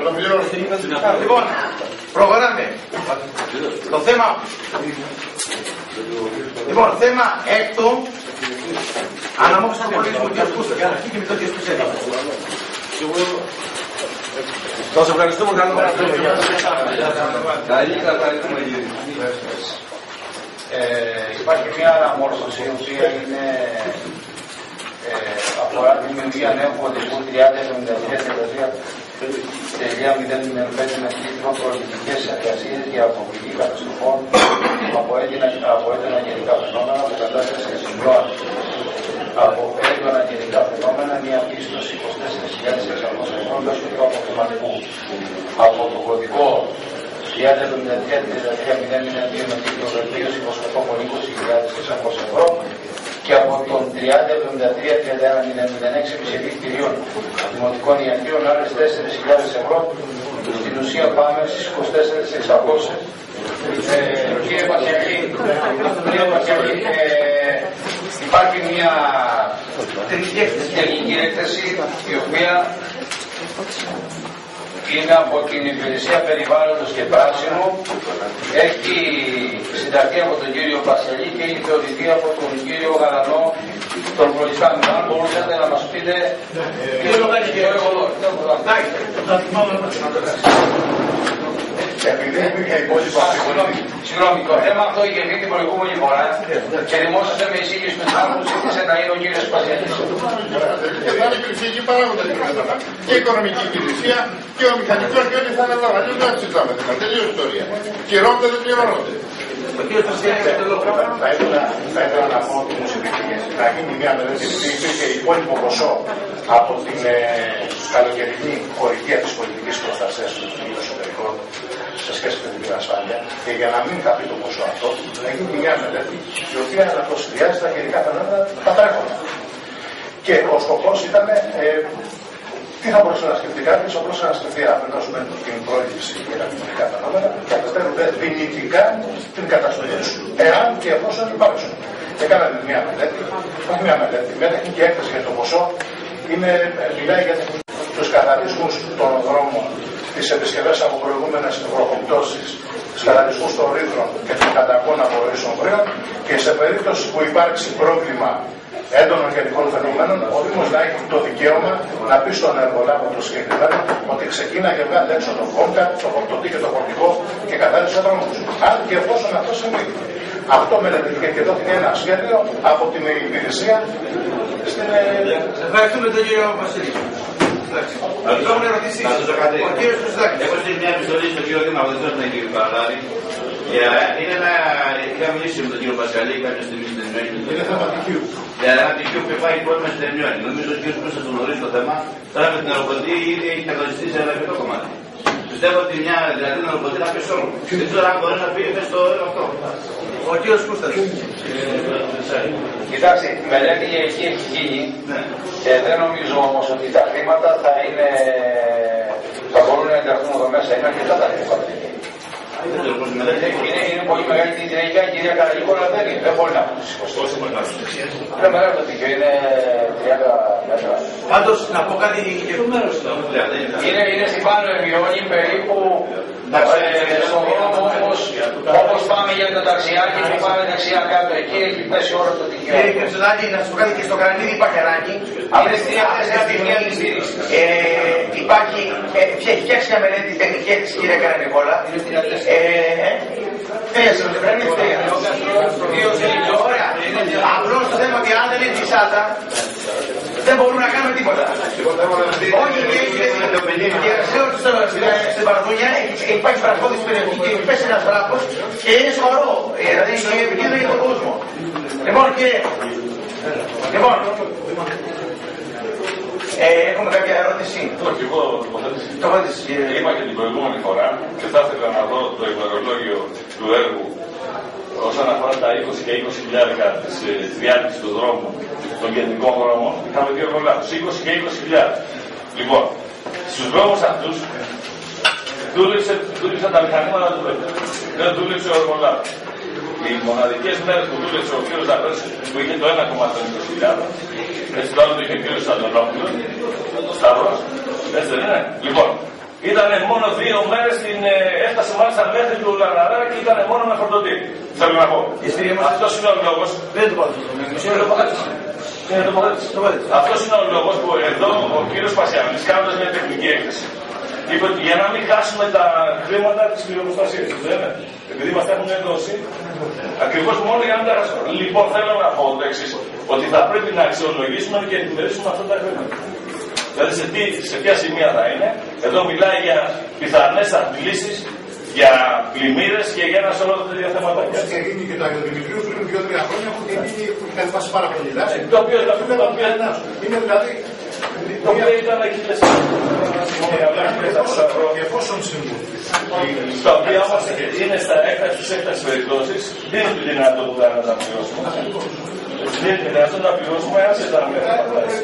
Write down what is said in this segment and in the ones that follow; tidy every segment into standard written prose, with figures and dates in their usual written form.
το πληρώνω. Λοιπόν, προχωράμε. Το θέμα. Λοιπόν, θέμα έκτο. Αναμόχωση των πολιτισμού και ασκούσα. Και αρχή και μητώκες του σέντρα. Σας ευχαριστούμε. Καλό βράδυ. Υπάρχει μια αναμόρφωση η οποία είναι αφορά τη δημιουργία νέου πολιτισμού 30-73-9-0-05 με τίτλο «Προληπτικές εργασίες για αποφυγή καταστροφών από έντονα γενικά φαινόμενα που κατάσταση σημειών από έντονα γενικά φαινόμενα μια πίστοση 24.600 ευρώ μέσω του αποθεματικού από το κωδικό 30-73-9-0-02 με τίτλο «Βελτίωση υποσκοπών 20.600 ευρώ» και από τον 30-73-31-006 επισεβή κτηρίων δημοτικών ιατρείων άλλες 4.000 ευρώ. Στην ουσία πάμε στις 24.600. Κύριε Πασιαλή, υπάρχει μια τεχνική έκθεση η οποία είναι από την Υπηρεσία Περιβάλλοντος και Πράσινου, έχει συνταχθεί από τον κύριο Πασιαλή και έχει θεωρηθεί από τον κύριο Γαλανό, τον προϊστάμενο. Αν μπορούσατε να μας πείτε ποιο είναι εγώ εδώ. Συγγνώμη, το θέμα αυτό είχε βγει την προηγούμενη φορά και δημόσιασε με εισήγηση του άλλου ζήτησε να είναι ο κύριος Πασιαλής. Και θα είναι υπηρεσιακοί παράγοντες και η οικονομική υπηρεσία και ο μηχανικός και ό,τι θα είναι λόγω. Δεν θα συζητάμε. Τελείω ιστορία. Πληρώνονται, δεν πληρώνονται. Θα ήθελα να πω ότι μου συμπληρωθεί να γίνει μια μελέτη που υπήρχε υπόλοιπο ποσό από την καλοκαιρινή χορηγία της πολιτικής προστασίας του εσωτερικών σε σχέση με την ασφάλεια και για να μην χαθεί το ποσό αυτό, να γίνει μια μελέτη η οποία να προσφυλιάζει τα γενικά φαινόμενα τα τρέχοντα. Και ο σκοπός ήταν τι θα μπορούσε να σκεφτεί κάποιος, θα μπορούσε να σκεφτεί αφενός την πρόληψη για τα κοινωνικά φαινόμενα και αφετέρου δυνητικά την καταστολή του, εάν και εφόσον υπάρξουν. Έκαναμε μια μελέτη, όχι μια μελέτη, μια τεχνική έκθεση για το ποσό, μιλάει για τους καθαρισμούς των δρόμων, τις επισκευές από προηγούμενες βροχοπτώσεις, τους καθαρισμούς των ρήθρων και των κατακών απορρίσεων βρύων και σε περίπτωση που υπάρξει πρόβλημα έντονων γενικών φαινομένων, ο Δήμος να έχει το δικαίωμα να πει στον εργολάβο το συγκεκριμένο ότι ξεκίνα και βγάλει έξω το κόμκα, το φορτωτή και το φορτικό και καθάρισε δρόμους. Αν και εφόσον αυτό συμβεί. Αυτό μελετήθηκε και δόθηκε ένα σχέδιο από την υπηρεσία στην. Ευχαριστούμε τον κύριο Βασίλη. Υπάρχουν ερωτήσεις. Ο κύριος Χρυστάκης. Έχω στείλει μια επιστολή στον κύριο Δήμαρχο, δεν θέλω να κύριο Παραδάρη. Είχα μιλήσει με τον κύριο Πασιαλή κάποια στιγμή στην Ερμιόνη. Είναι θέμα τυχείου. Για ένα τυχείο που υπάρχει πρόβλημα στην Ερμιόνη. Νομίζω ότι ο κύριος Κρούσας το γνωρίζει το θέμα. Τώρα με την αεροπορική ήδη έχει καθοριστεί σε ένα αρκετό κομμάτι. Πιστεύω ότι μια δηλαδή την αεροπορική να πει όλο. Δεν ξέρω αν μπορεί να πει στο έργο αυτό. Ο κύριος Κρούσας. Κοιτάξτε, η μελέτη έχει γίνει και δεν νομίζω όμως ότι τα χρήματα θα μπορούν να ενταχθούν εδώ μέσα. Είναι αρκετά τα χρήματα. Είναι πολύ μεγάλη την τελικά, η κυρία Καραγικόλα δεν μπορεί να πει. Είναι μεγάλο το δίκαιο, είναι 30 μέτρα. Πάντως, να πω κάτι και το μέρος. Είναι στην Πάνω Ερμιόνη περίπου στον δρόμο όπως πάμε για το ταξιάκι που πάμε δεξιά κάτω εκεί, έχει πέσει όλο το δίκαιο. Κύριε Κρυψουδάκη, να σας πω κάτι και στο Καρανίδι υπάρχει ανάγκη. Αυτές τις μία στήριξη. Υπάρχει, έχει φτιάξει μια μελέτη τεχνική έκθεση κύριε Καρανικόλα. Ωραία. Απλώς το θέμα ότι αν δεν είναι της ΆΤΑ δεν μπορούμε να κάνουμε τίποτα. Όχι, και στην Παραδούνια υπάρχει παρασπόδηση περιοχή και πέσει ένας βράχος και είναι σοβαρό. Δηλαδή είναι επικίνδυνο για τον κόσμο. Λοιπόν, έχουμε κάποια ερώτηση. Όχι, εγώ τοποθέτηση. Είπα και την προηγούμενη φορά και θα ήθελα να δω το ημερολόγιο του έργου όσον αφορά τα 20 και 20.000 της διάρκειας του δρόμου, των κεντρικών δρόμων. Είχαμε δύο εργολάβους, 20 και 20.000. Λοιπόν, στους δρόμους αυτούς δούλεψαν τα μηχανήματα του έργου. Δεν δούλεψε ο εργολάβος. Οι μοναδικές μέρες που δούλεψε ο κύριος Ζαπέρς που είχε το 1,20.000, έτσι το άλλο το είχε ο κύριος Αντωνόπουλος, Σταυρός, έτσι δεν είναι. Λοιπόν, Ήταν μόνο 2 μέρες, έφτασε μάλιστα μέχρι του Λαναρά και ήταν μόνο με φορτωτή. Θέλω να πω. Αυτός είναι ο λόγος. Δεν το πάω. Αυτός είναι ο λόγος που εδώ ο κύριος Πασιάνης, κάνοντας μια τεχνική έκθεση, είπε ότι για να μην χάσουμε τα χρήματα της πληροποστασίας. Επειδή μας τα έχουν δώσει, ακριβώς μόνο για να μην τα χάσουμε. Λοιπόν, θέλω να πω το εξής, ότι θα πρέπει να αξιολογήσουμε και να επιμερίσουμε αυτά τα χρήματα. Δηλαδή σε ποια σημεία θα είναι. Εδώ μιλάει για πιθανές αντλήσεις, για πλημμύρες και για ένα σωρό τέτοια θέματα. Έτσι έγινε και το Αγιοδημητρίου πριν 2-3 χρόνια που είχε φτάσει πάρα πολύ λάθη. Το οποίο είναι δηλαδή. Το οποίο ήταν εκεί και εφόσον συμβούν. Τα οποία όμως είναι στα έκτακτες περιπτώσεις, δίνουν τη δυνατότητα να τα πληρώσουμε. Δίνουν τη δυνατότητα να πληρώσουμε άσχετα με τα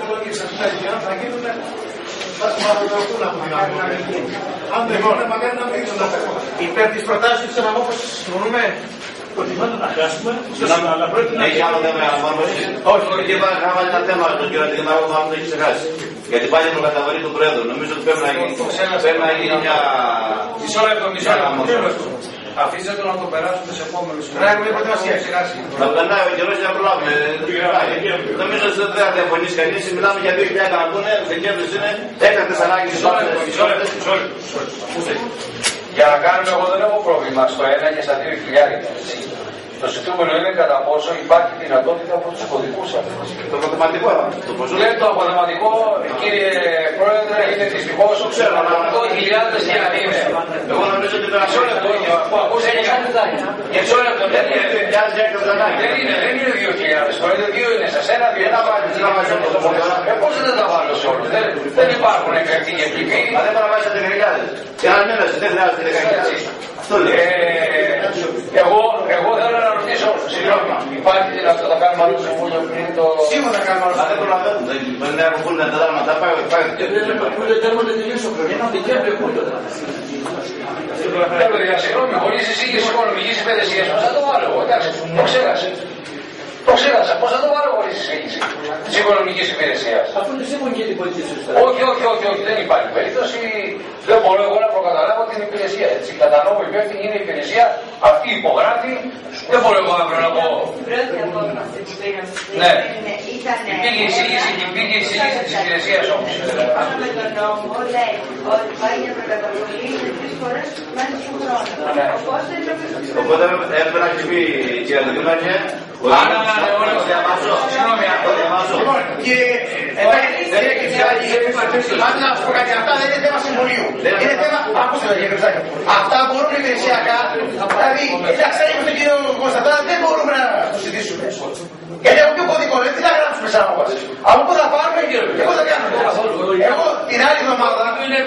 αν δεν μπορούν, μακάρι να μην υπέρ της προτάσεως της αναμόρφωσης συμφωνούμε. Προτιμάτε να χάσουμε, αλλά πρέπει να... Έχει άλλο θέμα αναμόρφωσης. Όχι, και θα βάλει ένα θέμα στον κύριο Αντιδημάρχο που το έχει ξεχάσει. Γιατί πάλι η προκαταβολή του Πρόεδρου. Νομίζω ότι πρέπει να γίνει μια... Μισό λεπτό. Αφήστε το να το περάσουμε σε επόμενους. Να έχουμε προετοιμασία. Θα περνάει ο καιρός για να προλάβουμε. Νομίζω ότι δεν θα διαφωνήσει κανείς. Μιλάμε για 2.000 να πούνε. Δεκέμβρης είναι έκτακτες ανάγκες. Για να κάνουμε, εγώ δεν έχω πρόβλημα στο 1 και στα 2.000. Το ζητούμενο είναι κατά πόσο υπάρχει δυνατότητα από τους κωδικούς αυτούς. Το αποθεματικό. Το αποθεματικό, κύριε Πρόεδρε, είναι δυστυχώς 8.000 και να είναι. Εγώ νομίζω ότι πρέπει να που ακούσε και μισό λεπτό, δεν είναι 2.000, Πρόεδρε, 2 είναι σε σένα, 2 είναι πώς δεν τα βάλω σε όλους, δεν υπάρχουν εκρηκτοί και πληγοί. Μα δεν θα βάζει 10.000. Και αν δεν χρειάζεται 10.000. Εγώ θέλω να ρωτήσω, συγγνώμη, υπάρχει δυνατότητα να κάνουμε άλλο συμβούλιο πριν το... Σίγουρα θα κάνουμε άλλο. Αν δεν προλαβαίνουν, δεν έχουν πουλ τα δάρματα, πάει. Συγγνώμη, χωρίς εισήγηση οικονομικής υπηρεσίας, πώς θα το βάλω εγώ, εντάξει, το ξέχασα. Το ξέχασα, πώς θα το βάλω χωρίς εισήγηση της οικονομικής υπηρεσίας. Αφού είναι σύμφωνη και την πολιτική σωστά. Όχι, δεν υπάρχει περίπτωση. Δεν μπορώ εγώ να προκαταλάβω την υπηρεσία. Έτσι, κατανοώ υπεύθυνη είναι η υπηρεσία, αυτή υπογράφει. Δεν μπορώ εγώ αύριο να πω. Ναι. Υπήρχε εισήγηση της υπηρεσίας όμως. Με τον νόμο λέει ότι πάει για προκαταβολή 3 φορές μέσα στον χρόνο. Οπότε έπρεπε να έχει πει η κυρία Αντιδημάρχε. Συγγνώμη, να σου πω κάτι, αυτά δεν είναι θέμα συμβουλίου. Είναι θέμα, ακούστε το κύριε Κρυστάκη. Αυτά μπορούν υπηρεσιακά, δηλαδή, εντάξει, αν είμαστε κύριο Κωνσταντά, δεν μπορούμε να το συζητήσουμε. Γιατί από ποιο κωδικό, τι να γράψουμε σαν απόφαση. Από πού θα πάρουμε και πώς θα κάνουμε. Εγώ την άλλη εβδομάδα,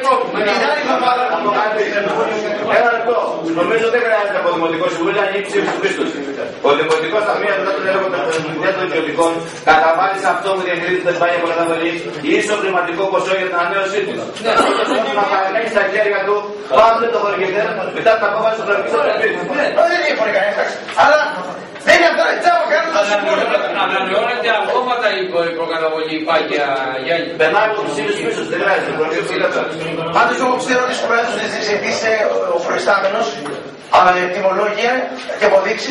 Ένα λεπτό. Νομίζω δεν χρειάζεται από Δημοτικό Συμβούλιο να ανοίξει του πίστου. Ο Δημοτικό Ταμείο μετά τον έργο των ιδιωτικών καταβάλει σε αυτό που διαχειρίζεται την πάγια προκαταβολή ίσο χρηματικό ποσό για την ανανέωσή του. Να παραμένει στα χέρια του πάντα το χορηγητέ μετά την απόφαση του Κρατικού Συμβουλίου. Δεν διαφωνεί κανένα. Αλλά δεν είναι αυτό, έτσι άμα κάνουμε το συμβούλιο. Ανανεώνεται αυτόματα η προκαταβολή πάγια Γιάννη. Περνάει από του ίδιου πίσω, δεν χρειάζεται. Πάντως εγώ ξέρω ότι στους Πρόεδρους της ζητήσει ο προϊστάμενος τιμολόγια και αποδείξεις.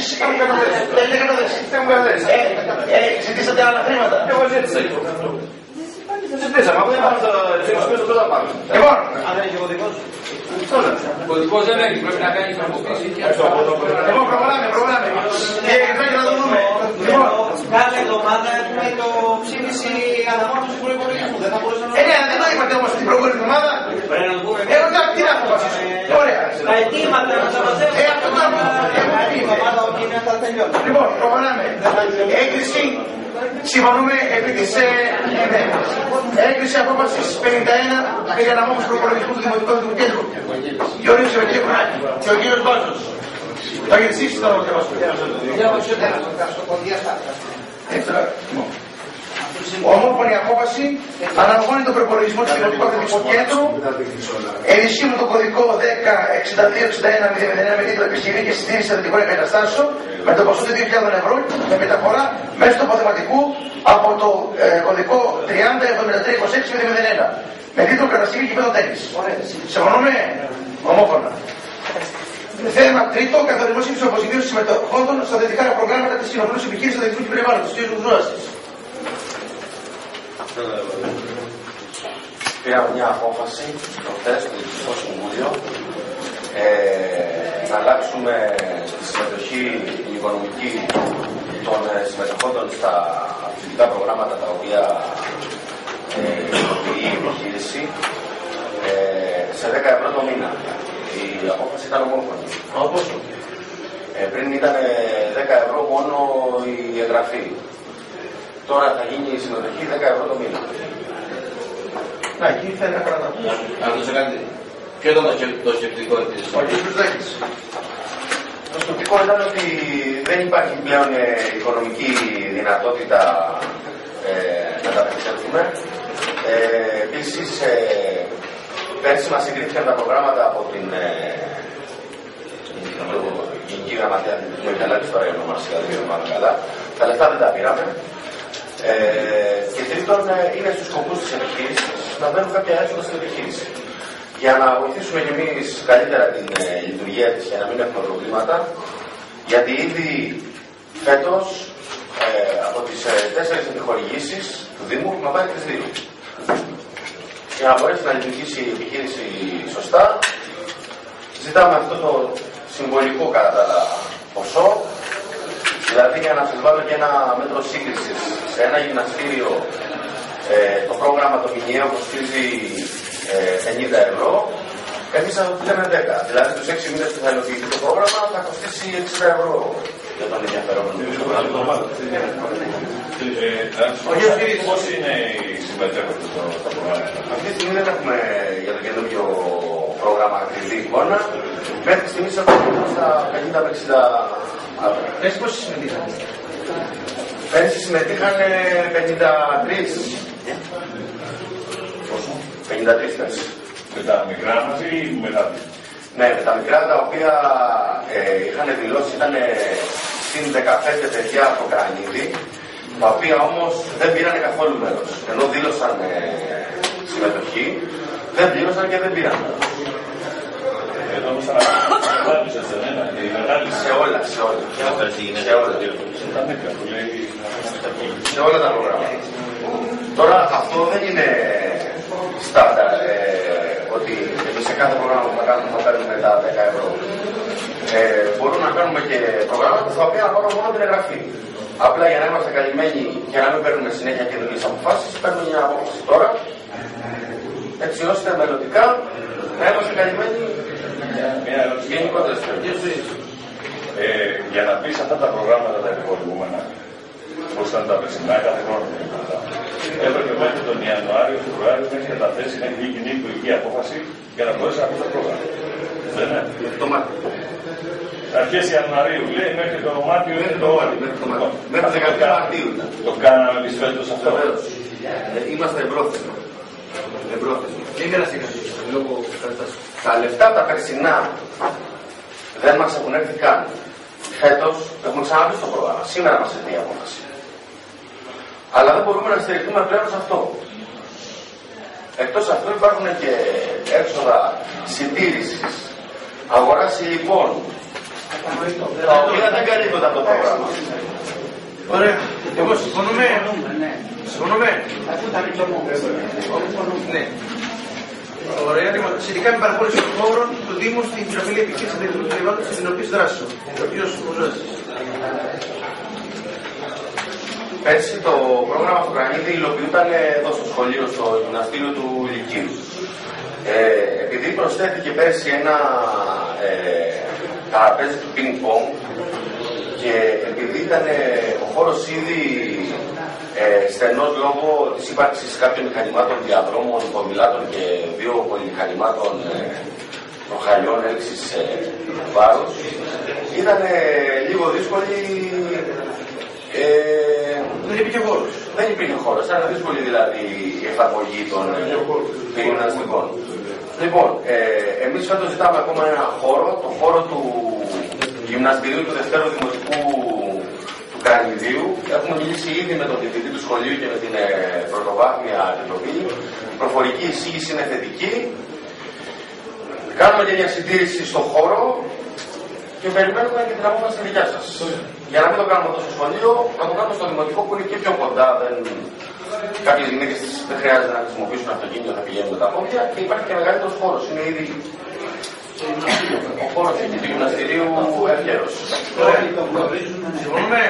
Ζητήσατε άλλα χρήματα. Εγώ ζήτησα. Ζητήσαμε, αφού δεν πάμε στο πίσω πρώτα πάμε. Λοιπόν, Κωδικός δεν έχει, πρέπει να κάνει τροποποίηση. λοιπόν προχωράμε. Και πρέπει να το δούμε. Λοιπόν, κάθε εβδομάδα έχουμε το ψήφιση αναμόρφωσης του προϋπολογισμού. Δεν θα μπορούσαμε να... ναι, δεν το είπατε όμως την προηγούμενη εβδομάδα. Πρέπει να το πούμε. Εγώ τι να αποφασίσω. Ωραία. Τα αιτήματα να τα μαζεύουμε. Αυτό το λοιπόν, προχωράμε. Έγκριση. Συμφωνούμε επί της έγκριση απόφασης 51 για αναμόρφωση προπολογισμού του Δημοτικού Κέντρου. Γιώργος Ευαγγελικουνάκη και ο κύριος Βάζος. Το έχετε ζήσει τώρα ο κύριος Ομόφωνη απόφαση αναγώνει τον προπολογισμό του Δημοτικού Κέντρου Κέντρου. Ενισχύουμε τον κωδικό 1062-61-009 με τίτλο Επισκευή και συντήρηση αθλητικών εγκαταστάσεων με το ποσό του 2.000 ευρώ με μεταφορά μέσω του αποθεματικού από το κωδικό 30-73-26-001. Με τίτλο Κατασκευή γηπέδου τέννις. Συμφωνούμε? Ομόφωνα. Θέμα τρίτο, καθορισμό ύψης αποζημίωσης συμμετοχόντων στα δυτικά προγράμματα της κοινοβουλής επιχείρησης αθλητικού και περιβάλλοντος. Κ. Ζουζούασης. Πήραμε μια απόφαση προχθές στο Διοικητικό Συμβούλιο να αλλάξουμε τη συμμετοχή, την οικονομική των συμμετοχόντων στα αθλητικά προγράμματα τα οποία υλοποιεί η επιχείρηση σε 10 ευρώ το μήνα. Η απόφαση ήταν ομόφωνη. Πριν ήταν 10 ευρώ μόνο η εγγραφή. Τώρα θα γίνει η συμμετοχή 10 ευρώ το μήνα. Να, εκεί θα είναι καλά. Αν το σε κάτι. Ποιο ήταν το σκεπτικό της? Ο κ. Ζουδάκης. Το σκεπτικό ήταν ότι δεν υπάρχει πλέον οικονομική δυνατότητα να τα απεξέλθουμε. Επίσης, πέρσι μας εγκρίθηκαν τα προγράμματα από την Γενική Γραμματεία Αθλητισμού Ιταλάκης, τώρα η ονομασία δεν θυμάμαι καλά. Τα λεφτά δεν τα πήραμε. Και τρίτον, είναι στους σκοπούς της επιχείρησης να μπαίνουν κάποια έσοδα στην επιχείρηση. Για να βοηθήσουμε κι εμείς καλύτερα την λειτουργία της και να μην έχουμε προβλήματα, γιατί ήδη φέτος από τις 4 επιχορηγήσεις του Δήμου έχουμε πάρει τις 2. Για να μπορέσει να λειτουργήσει η επιχείρηση σωστά, ζητάμε αυτό το συμβολικό κατά τα άλλα ποσό. Δηλαδή, για να σας βάλω και ένα μέτρο σύγκρισης, σε ένα γυμναστήριο το πρόγραμμα το μηνιαίο κοστίζει 50 ευρώ, εμείς θα το λέμε 10. Δηλαδή, τους 6 μήνες που θα υλοποιηθεί το πρόγραμμα θα κοστίσει 60 ευρώ για τον ενδιαφερόμενο. Πώς είναι οι συμμετέχοντες στα προγράμματα? Αυτή τη στιγμή δεν έχουμε για το καινούργιο πρόγραμμα ακριβή εικόνα. Μέχρι στιγμής έχουμε στα 50 με 60 άτομα. Πέρσι πόσοι συμμετείχαν? Πέρσι συμμετείχαν 53. Πόσο? 53 πέρσι. Με τα μικρά μαζί ή μετά? Ναι, με τα μικρά τα οποία είχαν δηλώσει ήταν συν 15 παιδιά από Κρανίδη, τα οποία όμως δεν πήραν καθόλου μέρος. Ενώ δήλωσαν συμμετοχή, δεν πλήρωσαν και δεν πήραν. Εδώ όμως αναπτύσσες δεν είναι, η μεγάλη. Σε όλα. Σε όλα τα προγράμματα. Τώρα αυτό δεν είναι στάνταρ ότι εμείς σε κάθε πρόγραμμα που θα κάνουμε θα παίρνουμε τα 10 ευρώ. Μπορούμε να κάνουμε και προγράμματα στα οποία να πάρουμε μόνο την εγγραφή. Απλά για να είμαστε καλυμμένοι και να μην παίρνουμε συνέχεια καινούργιες αποφάσεις, παίρνουμε μια απόφαση τώρα, έτσι ώστε μελλοντικά να είμαστε καλυμμένοι γενικότερες περιοχές. Για να πεις αυτά τα προγράμματα τα επιχορηγούμενα, όπως ήταν τα περσινά κάθε χρόνο, έπρεπε μέχρι τον Ιανουάριο, Φεβρουάριο να έχει καταθέσει να έχει κοινή υπουργική απόφαση για να μπορέσει να πει το πρόγραμμα. Δεν είναι? Το Μάρτιο. Αρχές Ιανουαρίου λέει μέχρι το Μάρτιο είναι το όριο. Μέχρι το 17 Μαρτίου. Το κάναμε εμείς φέτος αυτό. Είμαστε εμπρόθεσμοι. Δεν γράψτε λόγω κατάστασης. Τα λεφτά τα περσινά δεν μας έχουν έρθει καν. Φέτος έχουμε ξαναμπεί στο πρόγραμμα. Σήμερα μας έρθει η απόφαση. Αλλά δεν μπορούμε να στηριχτούμε πλέον σε αυτό. Εκτός αυτού υπάρχουν και έξοδα συντήρησης, αγοράς υλικών, τα οποία δεν καλύπτονται από το πρόγραμμα. Ωραία. Εγώ συμφωνούμε. Συμφωνούμε. Ναι. Ωραία. Σχετικά με παραχώρηση των χώρων του Δήμου στην κοινοφιλή επιχείρηση του περιβάλλοντος και την οποία δράσεων. Ο κ. Κουζάσης. Πέρσι το πρόγραμμα του Κρανίδη υλοποιούταν εδώ στο σχολείο, στο γυμναστήριο του Λυκείου. Επειδή προσθέθηκε πέρσι ένα τραπέζι του πινκ-πονγκ και επειδή ήταν ο χώρος ήδη στενός λόγω της ύπαρξης κάποιων μηχανημάτων διαδρόμων, ποδηλάτων και 2 πολυμηχανημάτων προχαλιών έλξης βάρους, ήταν λίγο δύσκολη. Δεν υπήρχε χώρος. Δεν υπήρχε χώρος. Ήταν δύσκολη δηλαδή η εφαρμογή των γυμναστικών. Λοιπόν, εμείς φέτος ζητάμε ακόμα ένα χώρο, το χώρο του γυμναστηρίου του Δευτέρου Δημοτικού του κρανιδίου. Έχουμε μιλήσει ήδη με τον διευθυντή του σχολείου και με την πρωτοβάθμια επιτροπή. Η προφορική εισήγηση είναι θετική. Κάνουμε και μια συντήρηση στον χώρο και περιμένουμε και την απόφαση δικιά σας. Για να μην το κάνουμε εδώ στο σχολείο, να το κάνουμε στο δημοτικό που είναι και πιο κοντά. Κάποιες γυναίκες δεν χρειάζεται να χρησιμοποιήσουν αυτοκίνητο, θα πηγαίνουν με τα πόδια και υπάρχει και μεγαλύτερος χώρος. Είναι ήδη ο χώρος εκεί του γυμναστηρίου ευχαίρος. Συμφωνούμε.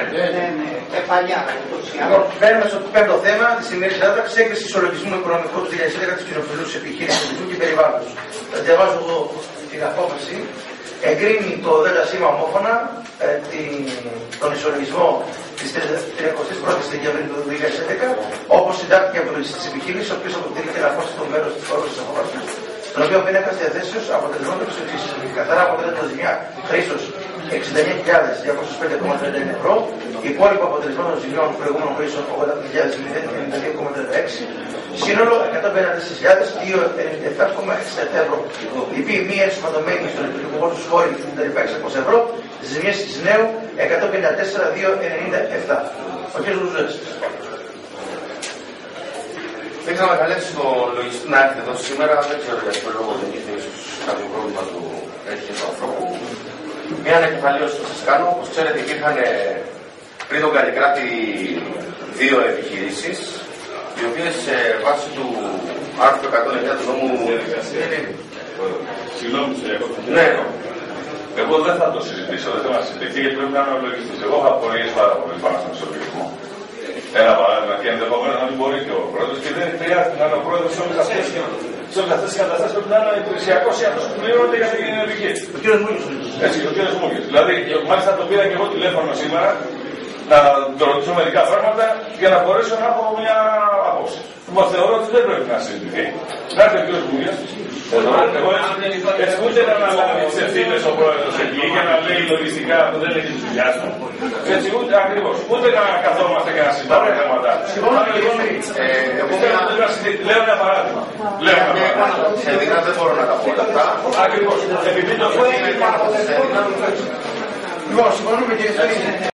Παίρνουμε στο πέμπτο θέμα τη σημερινή διάταξη, έγκριση ισολογισμού οικονομικού του 2011 τη κοινοφιλούς επιχείρησης του και περιβάλλοντος. Θα διαβάζω εγώ την απόφαση. Εγκρίνει το ΔΣ ομόφωνα τον ισολογισμό της 31ης Δεκεμβρίου του 2011, όπως συντάχθηκε από το ληστή της επιχείρησης, ο οποίος αποτελεί και απόστατο μέρος της όρωσης της απόφασης, τον οποίο πίνακα διαθέσεως αποτελεσμάτων της εξής. Καθαρά αποτελέσματα ζημιά χρήσεως 69.205,31 ευρώ, υπόλοιπο αποτελεσμάτων ζημιών προηγούμενων χρήσεων 80.092,36, σύνολο 154.297,67 ευρώ. Λυπή μία ενσωματωμένη στον λειτουργικό χώρο του χώρου 57.600 ευρώ, ζημιές της νέου 154.297. Ο κ. Λουζές. Δεν είχαμε καλέσει το λογιστή να έρθει εδώ σήμερα, δεν ξέρω για ποιο λόγο δεν είχε ίσως κάποιο πρόβλημα του έχει του ανθρώπου. Μια ανακεφαλαίωση που σας κάνω, όπως ξέρετε υπήρχαν πριν τον Καλλικράτη δύο επιχειρήσεις, οι οποίες βάσει του άρθρου 109 του νόμου... Συγγνώμη, ναι. Εγώ δεν θα το συζητήσω, δεν θέλω να συζητηθεί γιατί πρέπει να είμαι ο λογιστής. Εγώ έχω απορίες πάρα πολύ πάνω στον ισολογισμό. Ένα παράδειγμα και ενδεχομένως να μην μπορεί και ο πρόεδρος και δεν χρειάζεται να είναι ο πρόεδρος σε όλες αυτές τις καταστάσεις πρέπει να είναι υπηρεσιακός ή αυτός που πληρώνεται για την επιχείρηση. Ο κ. Μούγιος. Έτσι, ο κ. Μούγιος. Δηλαδή, μάλιστα το πήρα και εγώ τηλέφωνο σήμερα να το ρωτήσω μερικά πράγματα για να μπορέσω να έχω μια άποψη. Που θεωρώ ότι δεν πρέπει να συζητηθεί. Να έρθει ο κ. Μούγιος. Εγώ έτσι ούτε να αναλάβει τις ευθύνες ο πρόεδρος εκεί για να λέει λογιστικά που δεν έχει τη δουλειά του. Έτσι ούτε ακριβώς. Ούτε να καθόμαστε και να συζητάμε θέματα. Λέω ένα παράδειγμα. Σε δίνα δεν μπορώ να τα πω αυτά. Ακριβώς. Επειδή το Λοιπόν, συμφωνούμε κύριε Σαλήνη.